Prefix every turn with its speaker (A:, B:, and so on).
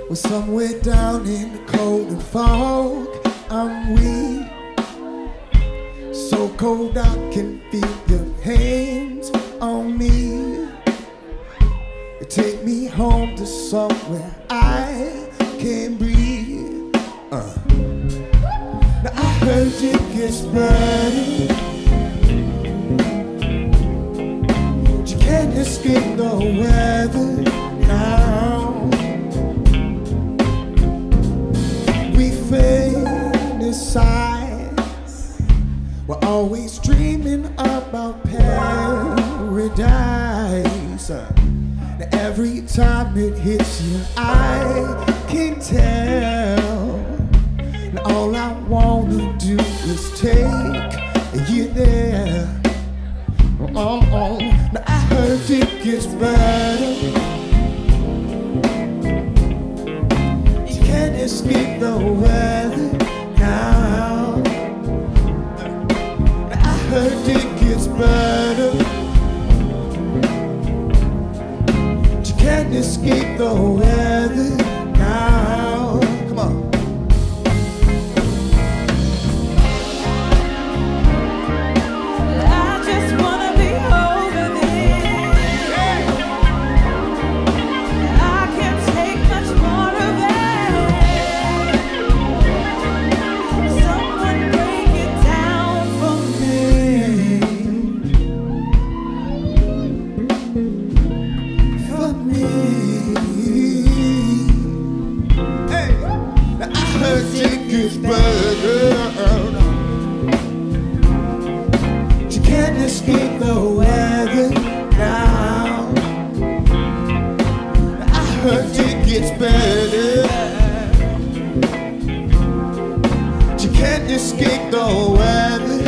A: Well, somewhere down in the cold and fog, I'm weak, so cold I can feel your hands on me. You take me home to somewhere I can breathe. Now I heard it gets better. You can't escape the weather now. We fantasize, we're always dreaming about paradise. Now every time it hits you, I can tell. Now all I wanna do is take you there. Now I heard it gets better. You can't escape the weather now. Now I heard it gets better. You can't escape the weather now. Come on. You can't escape the weather now. I heard it gets better. You can't escape the weather.